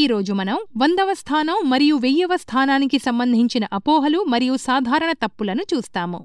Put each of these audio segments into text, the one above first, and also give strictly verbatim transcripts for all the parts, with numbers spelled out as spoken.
ఈరోజు మనం వందవ స్థానం మరియు వెయ్యవ స్థానానికి సంబంధించిన అపోహలు మరియు సాధారణ తప్పులను చూస్తాము.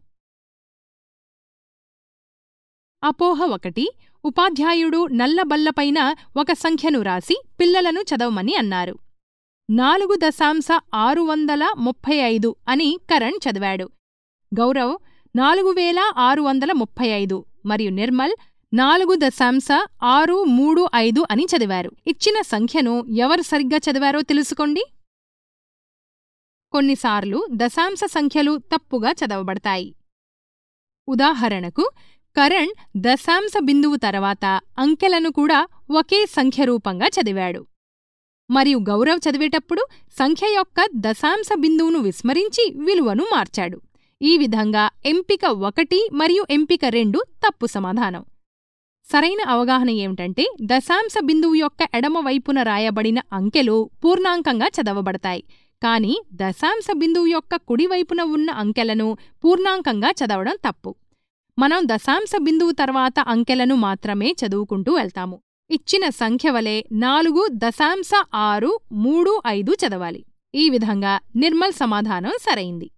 అపోహ ఒకటి. ఉపాధ్యాయుడు నల్లబల్లపైన ఒక సంఖ్యను రాసి పిల్లలను చదవమని అన్నారు. నాలుగు దశాంశ ఆరు వందల ముప్పై ఐదు అని కరణ్ చదివాడు. గౌరవ్ నాలుగు వేల ఆరు వందల ముప్పై ఐదు మరియు నిర్మల్ నాలుగు దశాంశ ఆరు మూడు ఐదు అని చదివారు. ఇచ్చిన సంఖ్యను ఎవరు సరిగ్గా చదివారో తెలుసుకోండి. కొన్నిసార్లు దశాంశ సంఖ్యలు తప్పుగా చదవబడతాయి. ఉదాహరణకు కరణ్ దశాంశ బిందువు తర్వాత అంకెలను కూడా ఒకే సంఖ్య రూపంగా చదివాడు. మరియు గౌరవ్ చదివేటప్పుడు సంఖ్య యొక్క దశాంశ బిందువును విస్మరించి విలువను మార్చాడు. ఈ విధంగా ఎంపిక ఒకటి మరియు ఎంపిక రెండు తప్పు సమాధానం. సరైన అవగాహన ఏమిటంటే దశాంశ బిందువు యొక్క ఎడమవైపున రాయబడిన అంకెలు పూర్ణాంకంగా చదవబడతాయి, కానీ దశాంశ బిందువు యొక్క కుడివైపున ఉన్న అంకెలను పూర్ణాంకంగా చదవడం తప్పు. మనం దశాంశ బిందువు తర్వాత అంకెలను మాత్రమే చదువుకుంటూ వెళ్తాము. ఇచ్చిన సంఖ్య వలె నాలుగు దశాంశ ఆరు మూడు ఐదు చదవాలి. ఈ విధంగా నిర్మల్ సమాధానం సరైంది.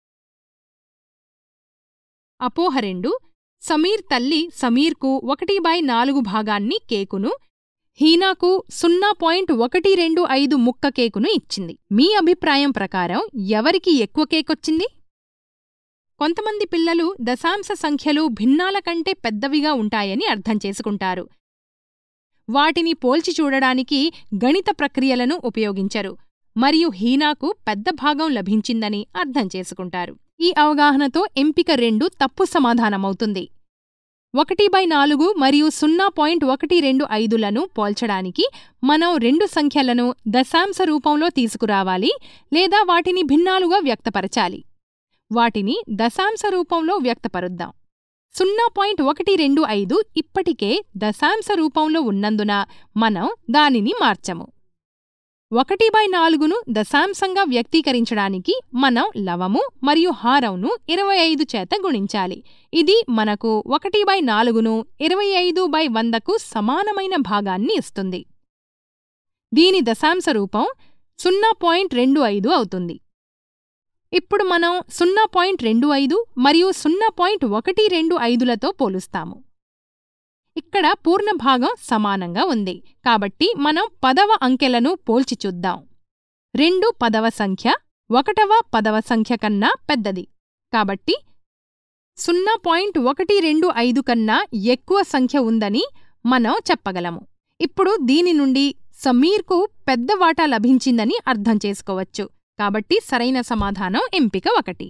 అపోహ రెండు. సమీర్ తల్లి సమీర్కు ఒకటి బై నాలుగు భాగాన్ని కేకును, హీనాకు సున్నా పాయింట్ ఒకటి రెండు ఐదు ముక్క కేకును ఇచ్చింది. మీ అభిప్రాయం ప్రకారం ఎవరికి ఎక్కువ కేకొచ్చింది? కొంతమంది పిల్లలు దశాంశ సంఖ్యలు భిన్నాల కంటే పెద్దవిగా ఉంటాయని అర్థం చేసుకుంటారు. వాటిని పోల్చి చూడడానికి గణిత ప్రక్రియలను ఉపయోగించరు మరియు హీనాకు పెద్ద భాగం లభించిందని అర్థం చేసుకుంటారు. ఈ అవగాహనతో ఎంపిక రెండు తప్పు సమాధానమవుతుంది. ఒకటి బై నాలుగు మరియు సున్నా పాయింట్ ఒకటి రెండు ఐదులను పోల్చడానికి మనం రెండు సంఖ్యలను దశాంశ రూపంలో తీసుకురావాలి లేదా వాటిని భిన్నాలుగా వ్యక్తపరచాలి. వాటిని దశాంశ రూపంలో వ్యక్తపరుద్దాం. సున్నా పాయింట్ ఒకటి రెండు ఐదు ఇప్పటికే దశాంశ రూపంలో ఉన్నందున మనం దానిని మార్చము. ఒకటి బై నాలుగును దశాంశంగా వ్యక్తీకరించడానికి మనం లవము మరియు హారంను ఇరవై ఐదు చేత గుణించాలి. ఇది మనకు ఒకటి బై నాలుగును ఇరవై ఐదు బై వందకు సమానమైన భాగాన్ని ఇస్తుంది. దీని దశాంశ రూపం సున్నా పాయింట్ రెండు ఐదు అవుతుంది. ఇప్పుడు మనం సున్నా పాయింట్ రెండు ఐదు మరియు సున్నా పాయింట్ ఒకటి రెండు ఐదులతో పోలుస్తాము. ఇక్కడ పూర్ణభాగం సమానంగా ఉంది, కాబట్టి మనం పదవ అంకెలను పోల్చి చూద్దాం. రెండు పదవ సంఖ్య ఒకటవ పదవ సంఖ్య కన్నా పెద్దది, కాబట్టి సున్నా పాయింట్ ఒకటి రెండు ఐదు కన్నా ఎక్కువ సంఖ్య ఉందని మనం చెప్పగలము. ఇప్పుడు దీని నుండి సమీర్కు పెద్ద వాటా లభించిందని అర్థం చేసుకోవచ్చు, కాబట్టి సరైన సమాధానం ఎంపిక ఒకటి.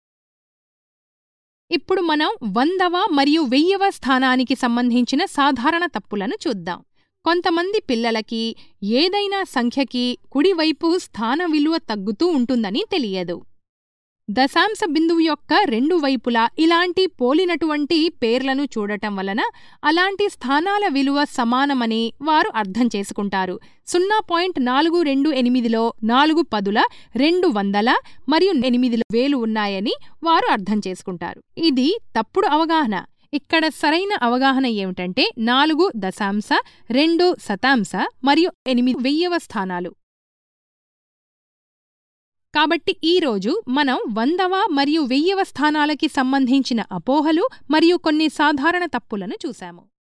ఇప్పుడు మనం వందవ మరియు వెయ్యవ స్థానానికి సంబంధించిన సాధారణ తప్పులను చూద్దాం. కొంతమంది పిల్లలకి ఏదైనా సంఖ్యకి కుడివైపు స్థాన విలువ తగ్గుతూ ఉంటుందని తెలియదు. దశాంశ బిందువు యొక్క రెండు వైపులా ఇలాంటి పోలినటువంటి పేర్లను చూడటం వలన అలాంటి స్థానాల విలువ సమానమని వారు అర్థం చేసుకుంటారు. సున్నా పాయింట్ నాలుగు రెండు ఎనిమిదిలో నాలుగు పదుల రెండు వందల మరియు ఎనిమిదిల వేలు ఉన్నాయని వారు అర్థం చేసుకుంటారు. ఇది తప్పుడు అవగాహన. ఇక్కడ సరైన అవగాహన ఏమిటంటే నాలుగు దశాంశ, రెండు శతాంశ మరియు ఎనిమిది వెయ్యవ స్థానాలు. కాబట్టి ఈరోజు మనం వందవ మరియు వెయ్యవ స్థానాలకి సంబంధించిన అపోహలు మరియు కొన్ని సాధారణ తప్పులను చూశాము.